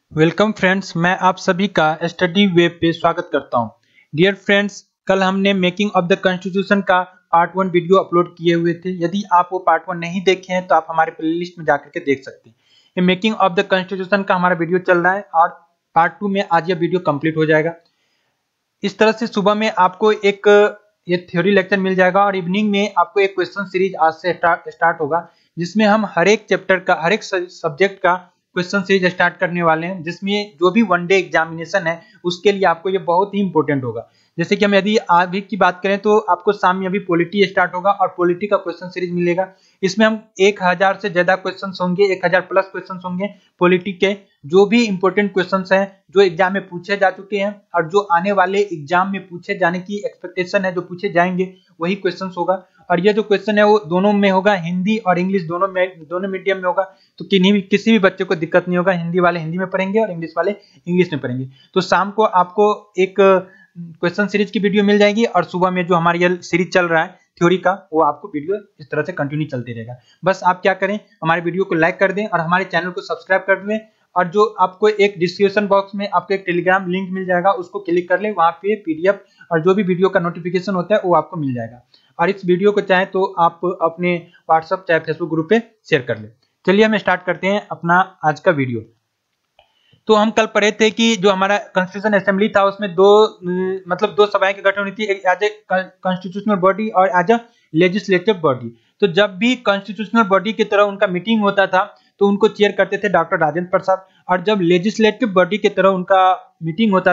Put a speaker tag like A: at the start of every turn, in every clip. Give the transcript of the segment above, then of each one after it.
A: Welcome friends, मैं आप सभी का स्टडी वेब पे स्वागत करता हूं। डियर फ्रेंड्स, कल हमने मेकिंग ऑफ द कॉन्स्टिट्यूशन का पार्ट 1 वीडियो अपलोड किए हुए थे। यदि आप वो पार्ट 1 नहीं देखे हैं तो आप हमारे प्लेलिस्ट में जाकर के देख सकते हैं। ये मेकिंग ऑफ द कॉन्स्टिट्यूशन का हमारा वीडियो चल रहा है और पार्ट 2 में आज ये वीडियो कंप्लीट हो जाएगा। इस तरह से सुबह में आपको एक ये थ्योरी लेक्चर मिल जाएगा और इवनिंग में आपको एक क्वेश्चन सीरीज आज से स्टार्ट होगा, जिसमें हम हर एक चैप्टर का, हर एक सब्जेक्ट का क्वेश्चन सीरीज स्टार्ट करने वाले हैं, जिसमें जो भी वन डे एग्जामिनेशन है उसके लिए आपको ये बहुत ही इंपॉर्टेंट होगा। जैसे कि हम यदि अभी की बात करें तो आपको शाम में अभी पॉलिटी स्टार्ट होगा और पॉलिटी का क्वेश्चन सीरीज मिलेगा। इसमें हम 1000 से ज्यादा क्वेश्चन होंगे, 1000 प्लस क्वेश्चन होंगे पॉलिटी के। जो भी इंपॉर्टेंट क्वेश्चन हैं जो एग्जाम में पूछे जा चुके हैं और जो आने वाले एग्जाम में पूछे जाने की एक्सपेक्टेशन है, जो पूछे जाएंगे वही क्वेश्चन होगा। और ये जो क्वेश्चन है वो दोनों में होगा, हिंदी और इंग्लिश दोनों मीडियम में होगा। तो किसी भी बच्चे को दिक्कत नहीं होगा, हिंदी वाले हिंदी में पढ़ेंगे और इंग्लिश वाले इंग्लिश में पढ़ेंगे। तो शाम को आपको एक क्वेश्चन सीरीज की वीडियो मिल जाएगी और सुबह में जो हमारी ये सीरीज चल रहा है थ्योरी का, वो आपको वीडियो इस तरह से कंटिन्यू चलते रहेगा। बस आप क्या करें, हमारे वीडियो को लाइक कर दें और हमारे चैनल को सब्सक्राइब कर दें। और जो आपको एक डिस्क्रिप्शन बॉक्स में आपको एक टेलीग्राम लिंक मिल जाएगा, उसको क्लिक कर ले, वहां पे पीडीएफ और जो भी वीडियो का नोटिफिकेशन होता है वो आपको मिल जाएगा। और इस वीडियो को चाहे तो आप अपने व्हाट्सएप चाहे फेसबुक ग्रुप पे शेयर कर ले। चलिए हम स्टार्ट करते हैं अपना आज का वीडियो। तो हम कल पढ़े थे कि जो हमारा कॉन्स्टिट्यूशन असेंबली था उसमें दो सभाएं की गठन हुई थी, एज ए कॉन्स्टिट्यूशनल बॉडी और एज अ लेजिस्लेटिव बॉडी। तो जब भी कॉन्स्टिट्यूशनल बॉडी की तरह उनका मीटिंग होता था तो उनको चेयर करते थे डॉक्टर राजेंद्र प्रसाद, और जब लेजिस्लेटिव बॉडी की तरह उनका मीटिंग होता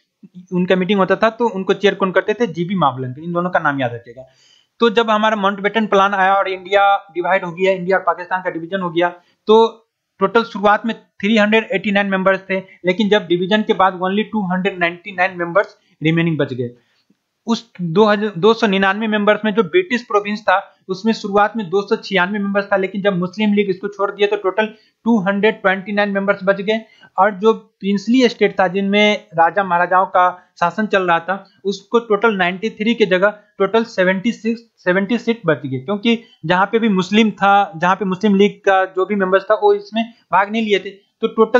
A: था तो उनको चेयर कौन करते थे? जीबी मावलंकर। इन दोनों का नाम याद रखिएगा। तो जब हमारा माउंटबेटन प्लान आया और इंडिया डिवाइड हो गया, इंडिया और पाकिस्तान का डिवीजन हो गया, तो टोटल शुरुआत में 389 मेंबर्स थे, लेकिन जब डिवीजन के बाद ओनली 299 मेंबर्स रिमेनिंग बच गए। उस 299 मेंबर्स में जो ब्रिटिश प्रोविंस था उसमें शुरुआत में 296 मेंबर्स था, लेकिन जब मुस्लिम लीग इसको छोड़ दिया तो टोटल 229 मेंबर्स बच गए। और जो प्रिंसली स्टेट था जिनमें राजा महाराजाओं का शासन चल रहा था, उसको टोटल 93 की जगह टोटल 70 सीट बच गए, क्योंकि जहां पे भी मुस्लिम था, जहां पे मुस्लिम लीग का जो भी मेंबर्स था वो इसमें भाग नहीं लिए थे, तो टोटल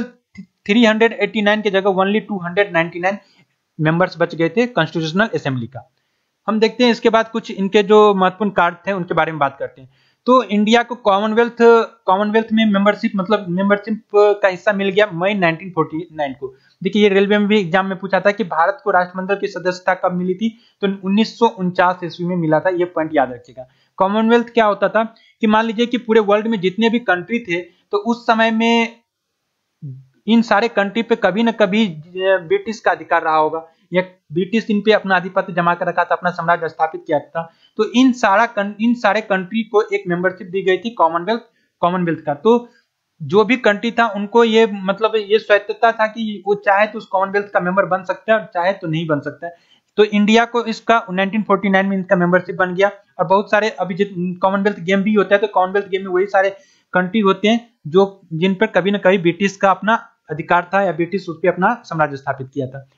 A: 389 की जगह ओनली 299 मेंबर्स बच गए थे कॉन्स्टिट्यूशनल असेंबली का। हम देखते हैं इसके बाद कुछ इनके जो महत्वपूर्ण कार्य थे उनके बारे में बात करते हैं। तो इंडिया को कॉमनवेल्थ में मेंबरशिप का हिस्सा मिल गया मई 1949 को। देखिए ये रेलवे में भी एग्जाम में पूछा था कि भारत को राष्ट्रमंडल की सदस्यता कब मिली थी, तो 1949 ईस्वी में मिला था। ये पॉइंट याद रखिएगा। कॉमनवेल्थ क्या होता था कि मान लीजिए कि पूरे वर्ल्ड में जितने भी कंट्री थे, तो उस समय में इन सारे कंट्री पे कभी न कभी ब्रिटिश का अधिकार रहा होगा, या ब्रिटिश इन पे अपना आधिपत्य जमा कर रखा था, अपना साम्राज्य स्थापित किया था। तो इन सारे कंट्री को एक मेंबरशिप दी गई थी कॉमनवेल्थ का। तो जो भी कंट्री था उनको ये ये स्वायत्तता था कि वो चाहे तो उस कॉमनवेल्थ का मेंबर बन सकता है और चाहे तो नहीं बन सकता है। तो इंडिया को इसका 1949 में इनका मेंबरशिप बन गया। और बहुत सारे अभी कॉमनवेल्थ गेम भी होता है, तो कॉमनवेल्थ गेम में वही सारे कंट्री होते हैं जो जिन पर कभी न कभी ब्रिटिश का अपना अधिकार था या ब्रिटिश उस पर अपना साम्राज्य स्थापित किया था।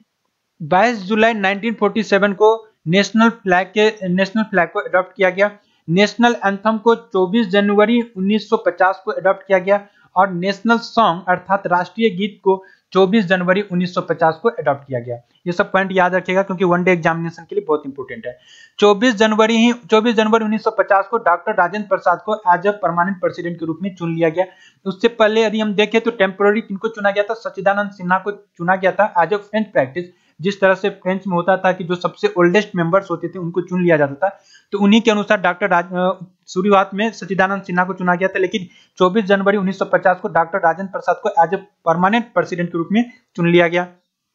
A: 22 जुलाई 1947 को नेशनल फ्लैग को अडॉप्ट किया गया। नेशनल एंथम को 24 जनवरी 1950 को अडॉप्ट किया गया और नेशनल सॉन्ग अर्थात राष्ट्रीय गीत को 24 जनवरी 1950 को अडॉप्ट किया गया। ये सब पॉइंट याद रखिएगा क्योंकि वनडे एग्जामिनेशन के लिए बहुत इंपॉर्टेंट है। 24 जनवरी 1950 को डॉक्टर राजेंद्र प्रसाद को एज अ परमानेंट प्रेसिडेंट के रूप में चुन लिया गया। उससे पहले यदि हम देखें तो टेम्पोररी किनको चुना गया था? सच्चिदानंद सिन्हा को चुना गया था एज अ फ्रेंच प्रैक्टिस। जिस तरह से फ्रेंच में होता था कि जो सबसे ओल्डेस्ट मेंबर्स होते थे उनको चुन लिया जाता था, तो उन्हीं के अनुसार शुरुआत में सच्चिदानंद सिन्हा को चुना गया था, लेकिन 24 जनवरी 1950 को डॉक्टर राजेंद्र प्रसाद को एज ए परमानेंट प्रेसिडेंट के रूप में चुन लिया गया।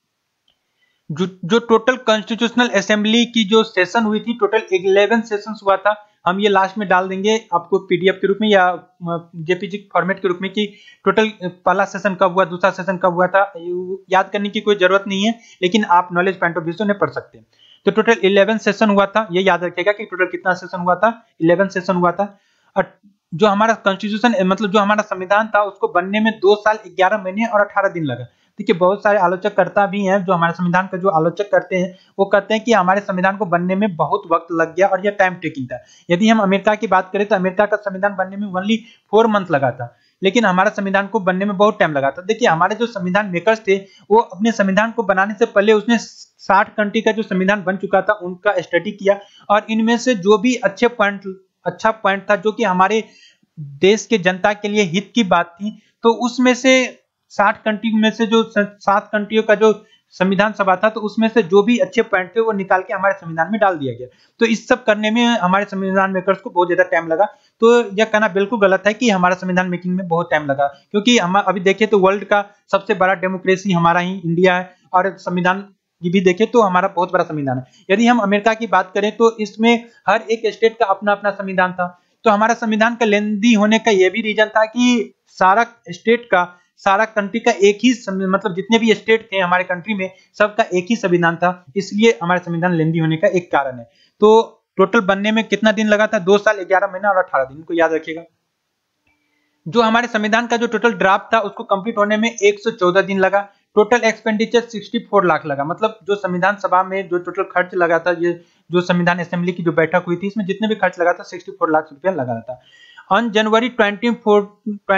A: जो टोटल कॉन्स्टिट्यूशनल असेंबली की जो सेशन हुई थी, टोटल 11 सेशंस हुआ था। हम ये लास्ट में डाल देंगे आपको पीडीएफ के रूप में या जेपीजी फॉर्मेट के रूप में कि टोटल पहला सेशन कब हुआ, दूसरा सेशन कब हुआ था। याद करने की कोई जरूरत नहीं है, लेकिन आप नॉलेज पॉइंट ऑफ व्यू से उन्हें पढ़ सकते हैं। तो टोटल 11 सेशन हुआ था। ये याद रखिएगा कि टोटल कितना सेशन हुआ था? 11 सेशन हुआ था। और जो हमारा कॉन्स्टिट्यूशन जो हमारा संविधान था उसको बनने में 2 साल 11 महीने और 18 दिन लगा। देखिए बहुत सारे आलोचक करता भी हैं, जो हमारे संविधान का जो आलोचक करते हैं वो कहते हैं कि हमारे संविधान को बनने में बहुत वक्त लग गया और यह टाइम टेकिंग था। यदि हम अमेरिका की बात करें तो अमेरिका का संविधान बनने में ओनली 4 मंथ लगा था, लेकिन हमारा संविधान को बनने में बहुत टाइम लगा था। देखिए हमारे जो संविधान मेकर्स थे वो अपने संविधान को बनाने से पहले उसने 60 कंट्री का जो संविधान बन चुका था उनका स्टडी किया, और इनमें से जो भी अच्छा पॉइंट था जो कि हमारे देश के जनता के लिए हित की बात थी, तो उसमें से 60 कंट्री में से जो 7 कंट्रियों का जो संविधान सभा था, तो उसमें से जो भी अच्छे पॉइंट थे वो निकाल के हमारे संविधान में डाल दिया गया। तो इस सब करने में हमारे संविधान मेकर्स को बहुत ज्यादा टाइम लगा। तो यह कहना बिल्कुल गलत है कि हमारा संविधान मेकिंग में बहुत टाइम लगा, क्योंकि हम अभी देखें तो वर्ल्ड का सबसे बड़ा डेमोक्रेसी हमारा ही इंडिया है, और संविधान की भी देखें तो हमारा बहुत बड़ा संविधान है। यदि हम अमेरिका की बात करें तो इसमें हर एक स्टेट का अपना अपना संविधान था। तो हमारा संविधान का लेंदी होने का यह भी रीजन था कि सारा कंट्री का एक ही मतलब जितने भी स्टेट थे हमारे कंट्री में सबका एक ही संविधान था, इसलिए हमारा संविधान लेंदी होने का एक कारण है। तो टोटल बनने में कितना दिन लगा था? 2 साल 11 महीना और 18 दिन को याद रखिएगा। जो हमारे संविधान का जो टोटल ड्राफ्ट था उसको कंप्लीट होने में 114 दिन लगा। टोटल एक्सपेंडिचर 64 लाख लगा, मतलब जो संविधान सभा में जो टोटल खर्च लगा था, ये जो संविधान असेंबली की जो बैठक हुई थी इसमें जितने भी खर्च लगा था 64 लाख रुपया लगा था। ऑन जनवरी 24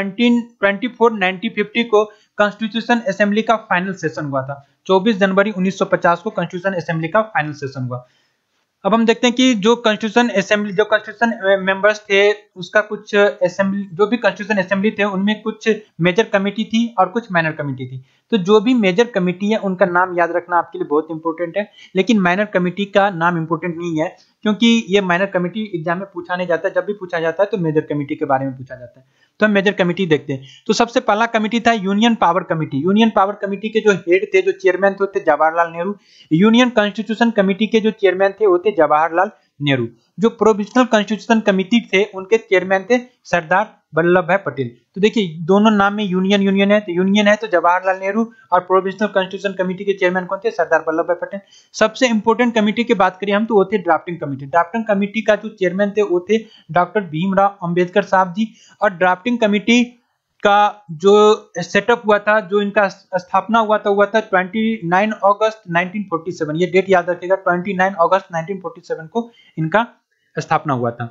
A: 1950 को कॉन्स्टिट्यूशन असेंबली का फाइनल सेशन हुआ था। 24 जनवरी 1950 को कॉन्स्टिट्यूशन असेंबली का फाइनल सेशन हुआ। अब हम देखते हैं कि जो कॉन्स्टिट्यूशन मेंबर्स थे उसका कुछ असेंबली, जो भी कॉन्स्टिट्यूशन असेंबली थे उनमें कुछ मेजर कमेटी थी और कुछ माइनर कमेटी थी। तो जो भी मेजर कमेटी है उनका नाम याद रखना आपके लिए बहुत इंपॉर्टेंट है, लेकिन माइनर कमेटी का नाम इंपॉर्टेंट नहीं है, क्योंकि ये माइनर कमेटी एग्जाम में पूछा नहीं जाता है। जब भी पूछा जाता है तो मेजर कमेटी के बारे में पूछा जाता है। तो हम मेजर कमेटी देखते हैं। तो सबसे पहला कमेटी था union power committee. Union power committee के जो हेड थे, जो चेयरमैन थे, वो थे Jawaharlal Nehru. Union constitution committee के जो चेयरमैन थे वो थे जवाहरलाल नेहरू। जो प्रोविजनल कॉन्स्टिट्यूशन कमेटी थे उनके चेयरमैन थे सरदार वल्लभ भाई पटेल। तो देखिए दोनों नाम में यूनियन है, तो यूनियन है तो जवाहरलाल नेहरू, और प्रोविजनल कॉन्स्टिट्यूशन कमेटी के चेयरमैन कौन थे? सरदार वल्लभ भाई पटेल। सबसे इंपॉर्टेंट कमेटी की बात करें हम तो वो थे ड्राफ्टिंग कमेटी। ड्राफ्टिंग कमेटी का जो चेयरमैन थे वो थे डॉक्टर भीमराव अंबेडकर साहब जी। और ड्राफ्टिंग कमेटी का जो सेटअप हुआ था, जो इनका स्थापना हुआ था 29 अगस्त 1947। ये डेट याद रखिएगा, 29 अगस्त 1947 को इनका स्थापना हुआ था।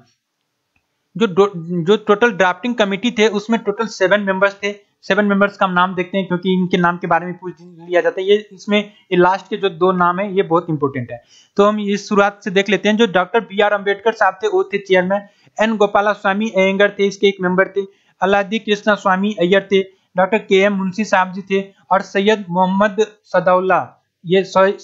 A: जो टोटल ड्राफ्टिंग कमेटी थे उसमें टोटल 7 मेंबर्स थे। 7 मेंबर्स का हम नाम देखते हैं क्योंकि इनके नाम के बारे में पूछ लिया जाता है। ये लास्ट के जो 2 नाम है ये बहुत इंपॉर्टेंट है। तो हम इस शुरुआत से देख लेते हैं। जो डॉक्टर बी.आर. अम्बेडकर साहब थे वो थे chairman. N Gopalaswami Ayyangar थे, इसके एक मेंबर थे। अलादी कृष्णा स्वामी अय्यर थे। Doctor KM. मुंशी साहब जी थे, और सैयद मोहम्मद सदाउल्लाह, ये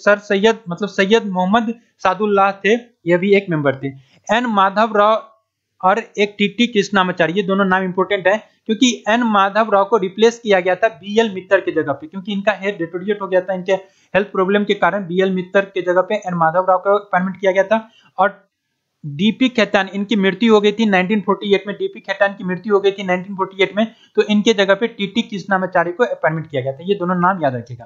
A: सैयद मोहम्मद सादुल्लाह थे, ये भी एक मेंबर थे। एन माधव राव और एक टी.टी. कृष्णामाचारी, ये दोनों नाम इंपॉर्टेंट है क्योंकि एन माधव राव को रिप्लेस किया गया था बी.एल. मित्तर के जगह पे, क्योंकि इनका हेड डिटोरिएट हो गया था। इनके हेल्थ प्रॉब्लम के कारण बी.एल. मित्तर के जगह पे एन माधव राव को अपॉइंटमेंट किया गया था। और डीपी खेतान, इनकी मृत्यु हो गई थी 1948 में। डीपी खेतान की मृत्यु हो गई थी 1948 में, तो इनके जगह पे टी.टी. कृष्णामाचारी को अपॉइंटमेंट किया गया था। ये दोनों नाम याद रखिएगा।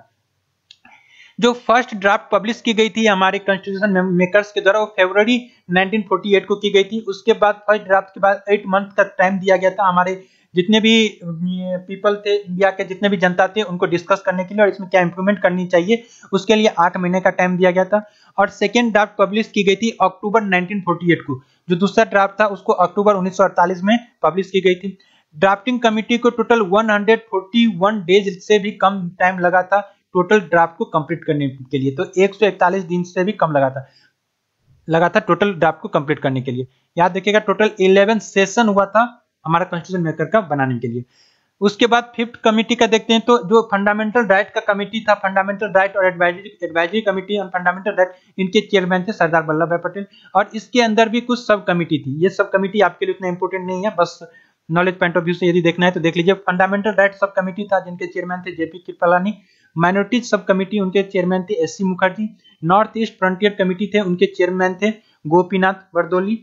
A: जो फर्स्ट ड्राफ्ट पब्लिश की गई थी हमारे कॉन्स्टिट्यूशन मेकर्स के द्वारा वो फरवरी 1948 को की गई थी। उसके बाद फर्स्ट ड्राफ्ट के बाद 8 मंथ का टाइम दिया गया था हमारे जितने भी पीपल थे, इंडिया के जितने भी जनता थे, उनको डिस्कस करने के लिए और इसमें क्या इंप्रूवमेंट करनी चाहिए उसके लिए 8 महीने का टाइम दिया गया था। और सेकेंड ड्राफ्ट पब्लिश की गई थी अक्टूबर 1948 को। जो दूसरा ड्राफ्ट था उसको अक्टूबर 1948 में पब्लिश की गई थी। ड्राफ्टिंग कमिटी को टोटल 141 डेज से भी कम टाइम लगा था टोटल ड्राफ्ट को कंप्लीट करने के लिए। तो 141 दिन से भी कम लगा था टोटल ड्राफ्ट को कंप्लीट करने के लिए। याद रखिएगा टोटल 11 सेशन हुआ था हमारा कॉन्स्टिट्यूशन मेकर का बनाने के लिए। उसके बाद 5th कमेटी का देखते हैं। तो जो फंडामेंटल राइट का कमेटी था, फंडामेंटल राइट और advisory committee on fundamental right, इनके चेयरमैन थे सरदार वल्लभ भाई पटेल। और इसके अंदर भी कुछ सब कमेटी थी। ये सब कमेटी आपके लिए उतना इंपॉर्टेंट नहीं है, बस नॉलेज पॉइंट ऑफ व्यू से यदि देखना है तो देख लीजिए। फंडामेंटल राइट सब कमेटी था जिनके चेयरमैन थे JP Kripalani. Minorities sub committee, उनके चेयरमैन थे SC. Mukherjee. North east frontier committee थे, उनके चेयरमैन थे गोपीनाथ बरदोली।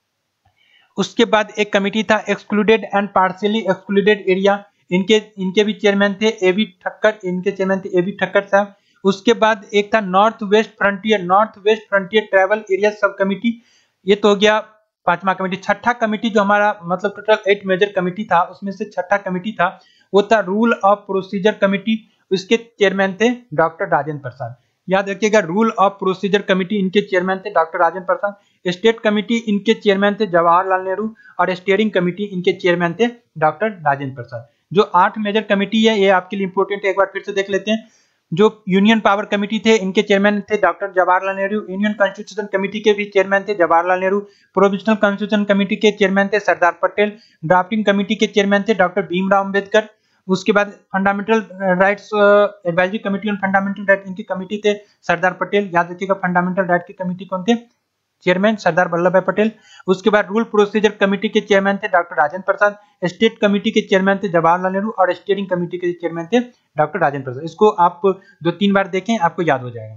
A: उसके बाद एक कमेटी था excluded and partially excluded area, इनके भी चेयरमैन थे ए.बी. ठक्कर, इनके चेयरमैन थे ए.बी. ठक्कर साहब। उसके बाद एक था north west frontier tribal area sub committee, ये तो हो गया 5वां कमेटी। 6ठा कमेटी जो हमारा मतलब टोटल 8 मेजर कमेटी था उसमें से 6ठा कमेटी था वो था रूल ऑफ प्रोसीजर कमेटी। इसके चेयरमैन थे डॉक्टर राजेंद्र प्रसाद। याद रखिएगा रूल ऑफ प्रोसीजर कमेटी, इनके चेयरमैन थे doctor Rajendra Prasad. State committee इनके चेयरमैन थे जवाहरलाल नेहरू और स्टीयरिंग कमेटी इनके चेयरमैन थे डॉक्टर राजेंद्र प्रसाद। जो 8 मेजर कमेटी है ये आपके लिए इंपॉर्टेंट है, एक बार फिर से देख लेते हैं। जो यूनियन पावर कमेटी थे इनके चेयरमैन थे doctor Jawaharlal Nehru, union constitution committee के भी चेयरमैन थे Jawaharlal Nehru, provisional constitution committee के चेयरमैन थे सरदार पटेल, ड्राफ्टिंग कमेटी के चेयरमैन थे डॉक्टर भीमराव अंबेडकर। उसके बाद fundamental rights advisory committee on fundamental right इनकी कमेटी थे सरदार पटेल। याद रखिएगा फंडामेंटल राइट की कमेटी कौन थे? चेयरमैन सरदार वल्लभ भाई पटेल। उसके बाद रूल प्रोसीजर कमेटी के चेयरमैन थे doctor Rajendra Prasad, state committee के चेयरमैन थे जवाहरलाल नेहरू और स्टीयरिंग कमेटी के चेयरमैन थे डॉक्टर राजेंद्र प्रसाद। इसको आप 2-3 बार देखें, आपको याद हो जाएगा।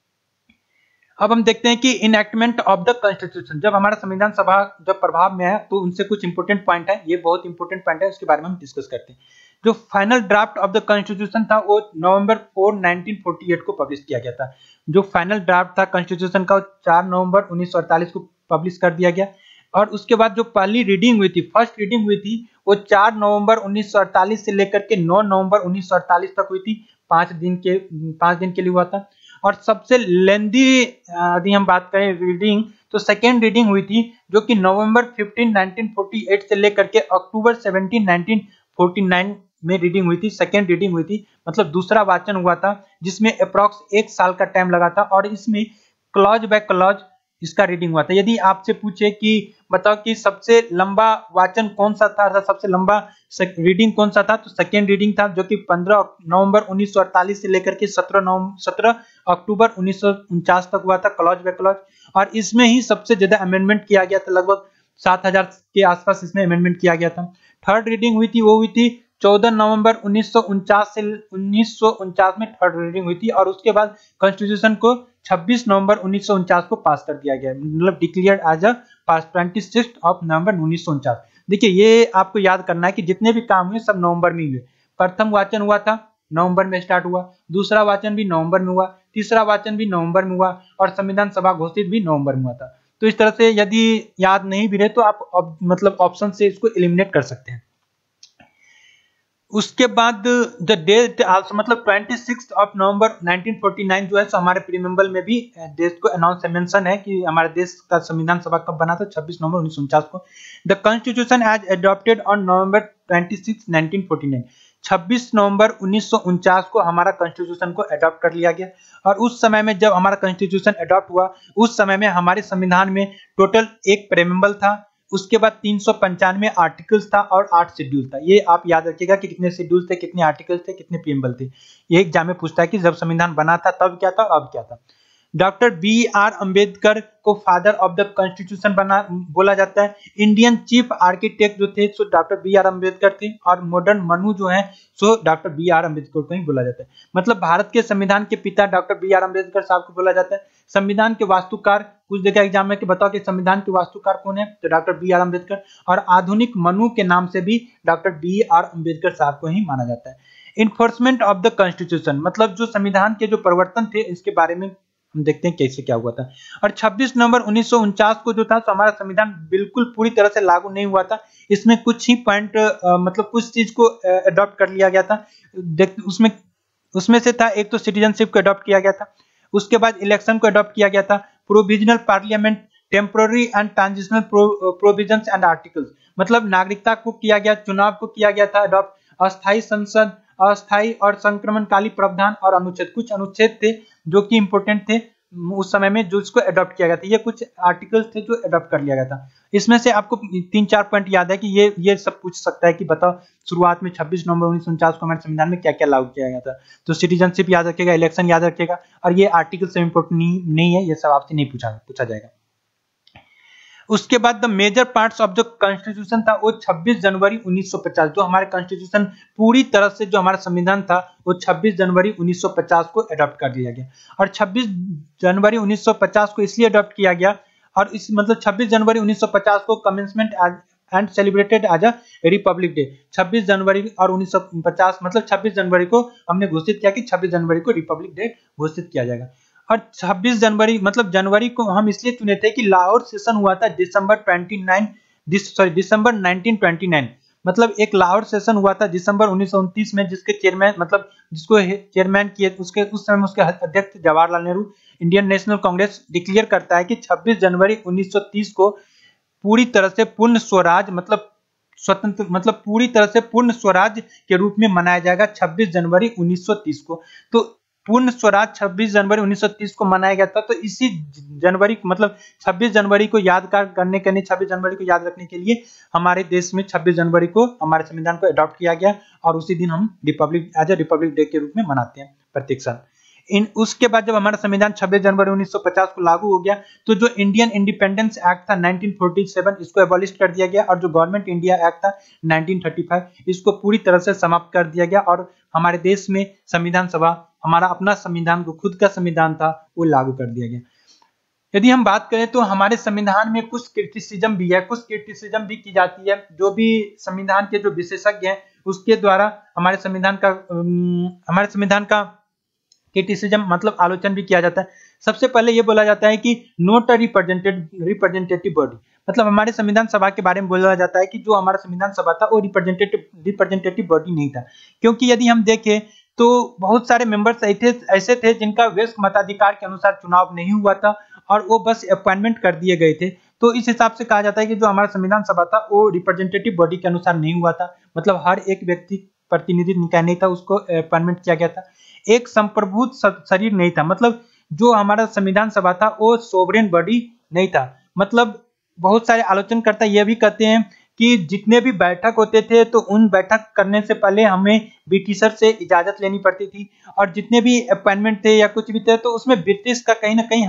A: अब हम देखते हैं कि इनएक्टमेंट ऑफ द कॉन्स्टिट्यूशन, जब हमारा संविधान सभा जब प्रभाव में है तो उनसे कुछ इंपोर्टेंट पॉइंट है, ये बहुत इंपोर्टेंट पॉइंट है, उसके बारे में हम डिस्कस करते हैं। जो final draft of the constitution था वो नवंबर 4, 1948 को पब्लिश किया गया था। जो फाइनल ड्राफ्ट था कॉन्स्टिट्यूशन का वो 4 नवंबर 1948 को पब्लिश कर दिया गया। और उसके बाद जो पहली रीडिंग हुई थी, फर्स्ट रीडिंग हुई थी, वो 4 नवंबर 1948 से लेकर के 9 नवंबर 1948 तक हुई थी। 5 दिन के लिए हुआ था। और सबसे लेंदी यदि हम बात करें रीडिंग, तो सेकेंड रीडिंग हुई थी जो कि नवंबर 15, 1948 से लेकर के अक्टूबर 17, 1949 में रीडिंग हुई थी। सेकेंड रीडिंग हुई थी, मतलब दूसरा वाचन हुआ था, जिसमें अप्रॉक्स 1 साल का टाइम लगा था। और इसमें क्लॉज बाय क्लॉज इसका रीडिंग हुआ था। यदि आपसे पूछे कि बताओ कि सबसे लंबा वाचन कौन सा था, सबसे लंबा रीडिंग कौन सा था, तो सेकेंड रीडिंग था जो कि 15 नवंबर 1948 से लेकर के 17 अक्टूबर 1949 तक हुआ था, क्लॉज बाय क्लॉज। और इसमें ही सबसे ज्यादा अमेंडमेंट किया गया था, लगभग 7000 के आसपास इसमें अमेंडमेंट किया गया था। थर्ड रीडिंग हुई थी, वो हुई थी 14 नवंबर 1949 से 1949 में थर्ड रीडिंग हुई थी। और उसके बाद कॉन्स्टिट्यूशन को 26 नवंबर 1949 को पास कर दिया गया, मतलब डिक्लेयर्ड एज अ पास 26 नवंबर 1949। देखिए ये आपको याद करना है कि जितने भी काम हुए सब नवंबर में हुए। प्रथम वाचन हुआ था नवंबर में स्टार्ट हुआ, दूसरा वाचन भी नवंबर में हुआ, तीसरा वाचन भी नवंबर में हुआ और संविधान सभा घोषित भी नवंबर में हुआ था। तो इस तरह से यदि याद नहीं भी रहे तो आप मतलब ऑप्शन से इसको एलिमिनेट कर सकते हैं। उसके बाद द डेट आल्सो, मतलब 26 नवंबर 1949 जो है सो हमारे प्रीमेंबल में भी देश को अनाउंस मेंशन है कि हमारे देश का संविधान सभा कब बना था, 26 नवंबर 1949 को। The constitution as adopted on November 26, 1949, 26 नवंबर 1949 को हमारा कॉन्स्टिट्यूशन को अडॉप्ट कर लिया गया। और उस समय में जब हमारा कॉन्स्टिट्यूशन अडॉप्ट हुआ, उस समय में हमारे संविधान में टोटल एक प्रीमेंबल था, उसके बाद 395 आर्टिकल्स था और 8 शेड्यूल था। ये आप याद रखिएगा कि कितने शेड्यूल थे, कितने आर्टिकल्स थे, कितने प्रीएम्बल थे। ये एग्जाम में पूछता है कि जब संविधान बना था तब क्या था और अब क्या था। Doctor B R. अंबेडकर को फादर ऑफ द कॉन्स्टिट्यूशन बोला जाता है। इंडियन चीफ आर्किटेक्ट जो थे सो डॉक्टर बी.आर. अंबेडकर थे और मॉडर्न मनु जो है सो डॉक्टर बी.आर. अंबेडकर को ही बोला जाता है। मतलब भारत के संविधान के पिता डॉक्टर बी.आर. अंबेडकर साहब को बोला जाता है। संविधान के वास्तुकार, कुछ जगह एग्जाम में कि बताओ कि संविधान के वास्तुकार कौन है, तो डॉक्टर बी.आर. अंबेडकर। और आधुनिक मनु के नाम से भी डॉक्टर बी.आर. अंबेडकर साहब को ही माना जाता है। इन्फोर्समेंट ऑफ द कॉन्स्टिट्यूशन, मतलब जो संविधान के जो परिवर्तन थे इसके बारे में हम देखते हैं कैसे क्या हुआ था। और 26 नवंबर 1949 को जो था तो हमारा संविधान बिल्कुल पूरी तरह से लागू नहीं हुआ था। इसमें कुछ ही पॉइंट मतलब कुछ चीज को अडॉप्ट कर लिया गया था। उसमें से था, एक तो सिटीजनशिप को अडॉप्ट किया गया था, उसके बाद इलेक्शन को अडॉप्ट किया गया था, provisional parliament, temporary and transitional provisions and articles, मतलब नागरिकता को किया गया, चुनाव को किया गया था अडॉप्ट, अस्थायी संसद, अस्थायी और संक्रमणकाली प्रावधान और अनुच्छेद, कुछ अनुच्छेद थे जो कि इंपोर्टेंट थे उस समय में जो इसको अडॉप्ट किया गया था। ये कुछ आर्टिकल्स थे जो अडॉप्ट कर लिया गया था। इसमें से आपको 3-4 पॉइंट याद है कि ये सब पूछ सकता है कि बताओ शुरुआत में 26 नवंबर 1949 को हमारे संविधान में क्या क्या लागू किया गया था। तो सिटीजनशिप याद रखिएगा, इलेक्शन याद रखिएगा, और ये आर्टिकल से इंपोर्टेंट नहीं है, ये सब आपसे नहीं पूछा जाएगा। उसके बाद the major parts of the constitution था वो 26 जनवरी 1950, जो हमारे कॉन्स्टिट्यूशन पूरी तरह से जो हमारा संविधान था वो 26 जनवरी 1950 को अडॉप्ट कर दिया गया। और 26 जनवरी 1950 को इसलिए अडॉप्ट किया गया, और इस मतलब 26 जनवरी 1950 को commencement and celebrated as a republic day. 26 जनवरी और 1950 मतलब 26 जनवरी को हमने घोषित किया कि 26 जनवरी को रिपब्लिक डे घोषित किया जाएगा। और 26 जनवरी मतलब जनवरी को हम इसलिए चुने थे कि लाहौर सेशन हुआ था दिसंबर 1929, मतलब एक लाहौर सेशन हुआ था दिसंबर 1929 में, जिसके चेयरमैन मतलब जिसको चेयरमैन किए उसके उस समय उसके अध्यक्ष Jawaharlal Nehru. Indian national Congress declare करता है कि 26 जनवरी 1930 को पूरी तरह से पूर्ण स्वराज मतलब स्वतंत्र मतलब पूरी तरह से पूर्ण स्वराज के रूप में मनाया जाएगा 26 जनवरी 1930 को। तो पूर्ण स्वराज 26 जनवरी 1930 को मनाया गया था। तो इसी जनवरी मतलब 26 जनवरी को यादगार करने के लिए 26 जनवरी को याद रखने के लिए हमारे देश में 26 जनवरी को हमारे संविधान को अडॉप्ट किया गया और उसी दिन हम republic as a republic day के रूप में मनाते हैं प्रत्येक साल। उसके बाद जब हमारा संविधान 26 जनवरी 1950 को लागू हो गया तो जो इंडियन इंडिपेंडेंस एक्ट था 1947 इसको एबॉलिश कर दिया गया और जो गवर्नमेंट इंडिया एक्ट था 1935 इसको पूरी तरह से समाप्त कर दिया गया और हमारे देश में संविधान सभा हमारा अपना संविधान जो खुद का संविधान था वो लागू कर दिया गया। यदि हम बात करें तो हमारे संविधान में कुछ क्रिटिसिज्म भी है, कुछ क्रिटिसिज्म भी की जाती है। जो भी संविधान के जो विशेषज्ञ हैं उसके द्वारा हमारे संविधान का क्रिटिसिज्म मतलब आलोचना भी किया जाता है। सबसे पहले ये बोला जाता है कि नॉट अ रिप्रेजेंटेटिव बॉडी, मतलब हमारे संविधान सभा के बारे में बोला जाता है कि जो हमारा संविधान सभा था वो रिप्रेजेंटेटिव बॉडी नहीं था। क्योंकि यदि हम देखें तो बहुत सारे मेंबर्स ऐसे थे जिनका वयस्क मताधिकार के अनुसार चुनाव नहीं हुआ था और वो बस अपॉइंटमेंट कर दिए गए थे। तो इस हिसाब से कहा जाता है कि जो हमारा संविधान सभा था वो रिप्रेजेंटेटिव बॉडी के अनुसार नहीं हुआ था, मतलब हर एक व्यक्ति प्रतिनिधि निकाय नहीं था, उसको अपॉइंटमेंट किया गया था। एक संप्रभुत शरीर नहीं था, मतलब जो हमारा संविधान सभा था वो सोवरेन बॉडी नहीं था। मतलब बहुत सारे आलोचनकर्ता यह भी कहते हैं कि जितने भी बैठक होते थे तो उन बैठक करने से पहले हमें ब्रिटिशर से इजाजत लेनी पड़ती थी और जितने भी अपॉइंटमेंट थे या कुछ भी थे तो उसमें ब्रिटिश का कहीं ना कहीं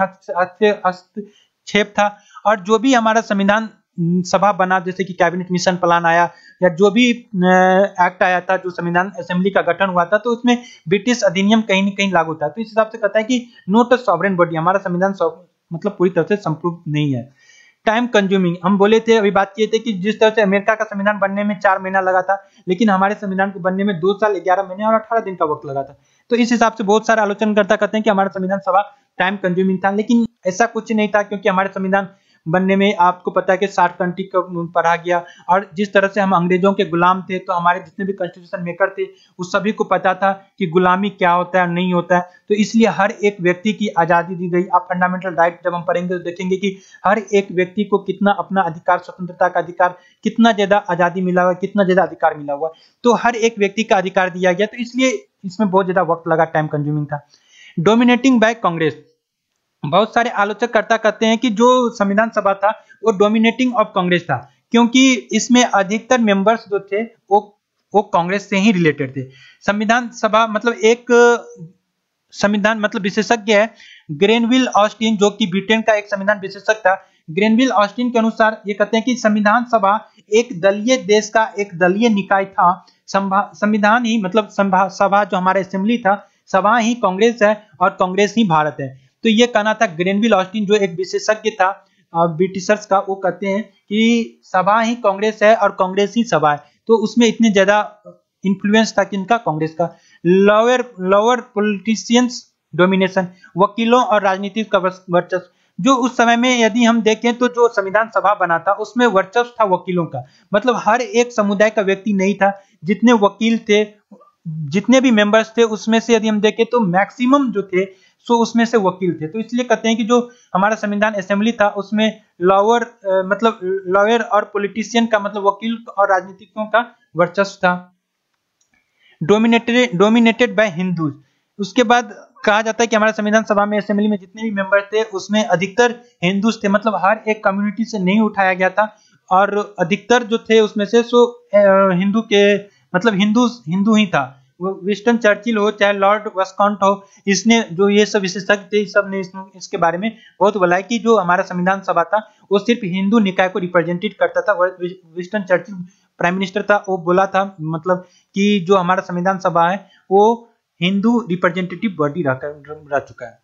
A: हस्तक्षेप था। और जो भी हमारा संविधान सभा बना, जैसे कि कैबिनेट मिशन प्लान आया या जो भी एक्ट आया था, जो संविधान असेंबली का गठन हुआ था, तो उसमें ब्रिटिश अधिनियम कहीं न कहीं लागू था। तो इस हिसाब से कहता है कि नॉट अ सॉवरेन बॉडी, हमारा संविधान मतलब पूरी तरह से संपूर्ण नहीं है। टाइम कंज्यूमिंग, हम बोले थे अभी बात किए थे कि जिस तरह से अमेरिका का संविधान बनने में 4 महीना लगा था, लेकिन हमारे संविधान को बनने में 2 साल 11 महीने और 18 दिन का वक्त लगा था। तो इस हिसाब से बहुत सारे आलोचनकर्ता कहते हैं कि हमारा संविधान सभा टाइम कंज्यूमिंग था, लेकिन ऐसा कुछ नहीं था क्योंकि हमारे संविधान बनने में आपको पता है कि 60 कंट्री को पढ़ा गया और जिस तरह से हम अंग्रेजों के गुलाम थे तो हमारे जितने भी कॉन्स्टिट्यूशन मेकर थे उस सभी को पता था कि गुलामी क्या होता है और नहीं होता है। तो इसलिए हर एक व्यक्ति की आजादी दी गई। आप फंडामेंटल राइट जब हम पढ़ेंगे तो देखेंगे कि हर एक व्यक्ति को कितना अपना अधिकार, स्वतंत्रता का अधिकार, कितना ज्यादा आजादी मिला हुआ, कितना ज्यादा अधिकार मिला हुआ, तो हर एक व्यक्ति का अधिकार दिया गया। तो इसलिए इसमें बहुत ज्यादा वक्त लगा, टाइम कंज्यूमिंग था। डोमिनेटिंग बाय कांग्रेस, बहुत सारे आलोचककर्ता कहते हैं कि जो संविधान सभा था वो डोमिनेटिंग ऑफ कांग्रेस था, क्योंकि इसमें अधिकतर मेंबर्स जो थे वो कांग्रेस से ही रिलेटेड थे। संविधान सभा मतलब एक संविधान मतलब विशेषज्ञ है ग्रेनविल ऑस्टिन, जो कि ब्रिटेन का एक संविधान विशेषज्ञ था। ग्रेनविल ऑस्टिन के अनुसार ये कहते हैं कि संविधान सभा एक दलीय देश का एक दलीय निकाय था। संविधान ही मतलब सभा जो हमारा असेंबली था, सभा ही कांग्रेस है और कांग्रेस ही भारत है। तो ये कहना था ग्रेनविल ऑस्टिन, जो एक विशेषज्ञ था ब्रिटिशर्स का, वो कहते हैं कि सभा ही कांग्रेस है और कांग्रेस ही सभा है। तो उसमें इतने ज्यादा इन्फ्लुएंस था किनका, कांग्रेस का। लोअर पॉलिटिशियंस डोमिनेशन, वकीलों और राजनीतिक का वर्चस्व, जो उस समय में यदि हम देखें तो जो संविधान सभा बना था उसमें वर्चस्व था वकीलों का, मतलब हर एक समुदाय का व्यक्ति नहीं था। जितने वकील थे, जितने भी मेंबर्स थे, उसमें से यदि हम देखें तो मैक्सिमम जो थे सो उसमें से वकील थे। तो इसलिए कहते हैं कि जो हमारा संविधान असेंबली था उसमें मतलब लॉयर और पॉलिटिशियन का मतलब वकील और राजनीतिकों का वर्चस्व था। डोमिनेटेड बाय हिंदूज, उसके बाद कहा जाता है कि हमारा संविधान सभा में असेंबली में जितने भी मेंबर थे उसमें अधिकतर हिंदूज थे, मतलब हर एक कम्युनिटी से नहीं उठाया गया था और अधिकतर जो थे उसमें से सो हिंदू के मतलब हिंदू ही था। विंस्टन चर्चिल हो चाहे लॉर्ड वस्कॉन्ट हो, इसने जो ये सब विशेषज्ञ थे सब ने इसके बारे में बहुत बोला है कि जो हमारा संविधान सभा था वो सिर्फ हिंदू निकाय को रिप्रेजेंटेट करता था। विंस्टन चर्चिल प्राइम मिनिस्टर था, वो बोला था मतलब कि जो हमारा संविधान सभा है वो हिंदू रिप्रेजेंटेटिव बॉडी रह चुका है।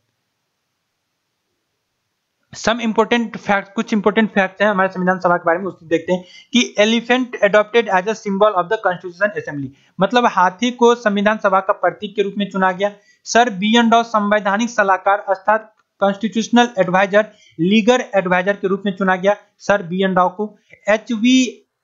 A: सम इंपोर्टेंट फैक्ट, कुछ इंपोर्टेंट फैक्ट हैं हमारे संविधान सभा के बारे में, उसको देखते हैं कि elephant adopted as a symbol of the constitution assembly, मतलब हाथी को संविधान सभा का प्रतीक के रूप में चुना गया। Sir BN. राव संवैधानिक सलाहकार अर्थात कॉन्स्टिट्यूशनल एडवाइजर, लीगल एडवाइजर के रूप में चुना गया सर बी.एन. राव को। एच.वी.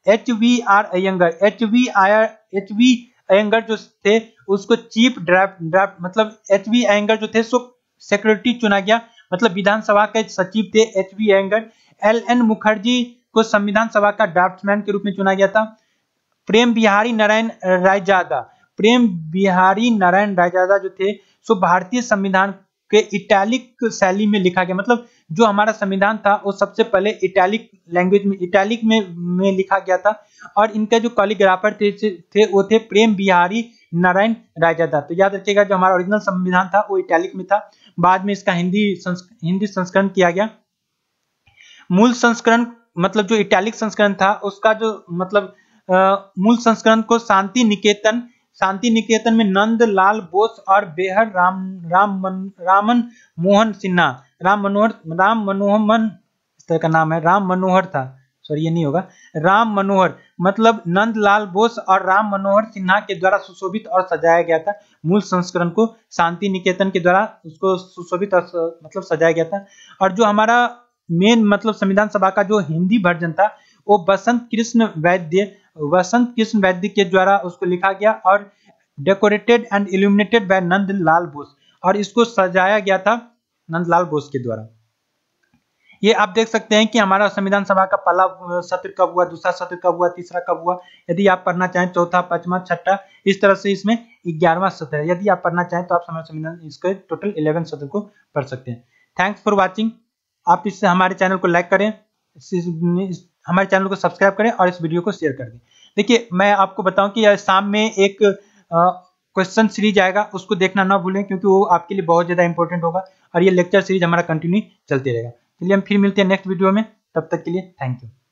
A: HVR अयंगर, HV अयंगर जो थे उसको चीफ ड्राफ्ट मतलब HV अयंगर जो थे सो सेक्रेटरी चुना गया, मतलब विधानसभा के सचिव थे HV अयंगर। LN मुखर्जी को संविधान सभा का ड्राफ्टमैन के रूप में चुना गया था। प्रेम बिहारी नारायण रायजादा, प्रेम बिहारी नारायण रायजादा जो थे सो भारतीय संविधान के इटैलिक शैली में लिखा गया, मतलब जो हमारा संविधान था वो सबसे पहले इटैलिक लैंग्वेज में इटैलिक में लिखा गया था। और इनके जो कॉलिग्राफर थे वो थे प्रेम बिहारी नारायण रायजादा। तो याद रखिएगा जो हमारा ओरिजिनल संविधान था वो इटैलिक में था, बाद में इसका हिंदी संस्करण किया गया। मूल संस्करण मतलब जो इटैलिक संस्करण था उसका जो मतलब मूल संस्करण को शांति निकेतन में नंदलाल बोस और बेहर रामन मोहन सिन्हा, राम मनोहर इस तरह का नाम है, राम मनोहर था, सॉरी ये नहीं होगा, राम मनोहर मतलब नंदलाल बोस और राम मनोहर सिन्हा के द्वारा सुशोभित और सजाया गया था। मूल संस्करण को शांति निकेतन के द्वारा उसको सुशोभित और मतलब सजाया गया था। और जो हमारा मेन मतलब संविधान सभा का जो हिंदी वर्जन था वो बसंत कृष्ण वैद्य के द्वारा उसको लिखा गया और decorated and illuminated by Nandlal Bose, और इसको सजाया गया था नंदलाल बोस के द्वारा। ये आप देख सकते हैं कि हमारा संविधान सभा का पहला सत्र कब हुआ, दूसरा सत्र कब हुआ, तीसरा कब हुआ। यदि आप पढ़ना चाहें चौथा, पांचवा, छठा, इस तरह से इसमें 11वां सत्र है। यदि आप पढ़ना चाहें तो आप हमारे संविधान इसके टोटल 11 सत्र को पढ़ सकते हैं। Thanks for watching. आप इससे हमारे चैनल को लाइक करें, हमारे चैनल को सब्सक्राइब करें और इस वीडियो को शेयर कर दें। देखिए मैं आपको बताऊं कि शाम में एक क्वेश्चन सीरीज आएगा, उसको देखना ना भूलें क्योंकि वो आपके लिए बहुत ज्यादा इंपॉर्टेंट होगा और ये लेक्चर सीरीज हमारा कंटिन्यू चलते रहेगा। चलिए हम फिर मिलते हैं नेक्स्ट वीडियो में, तब तक के लिए थैंक यू।